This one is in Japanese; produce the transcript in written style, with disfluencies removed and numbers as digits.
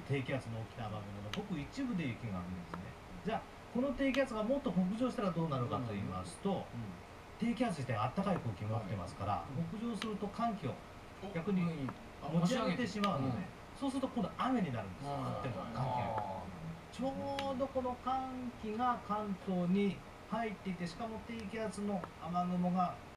低気圧の大きな雨雲のごく一部で雪が降るんですね。じゃあこの低気圧がもっと北上したらどうなるかと言いますと、低気圧自体あったかい空気持ってますから、北上すると寒気を逆に持ち上げてしまうので、そうすると今度雨になるんです。降っても寒気が。ちょうどこの寒気が関東に入っていて、しかも低気圧の雨雲が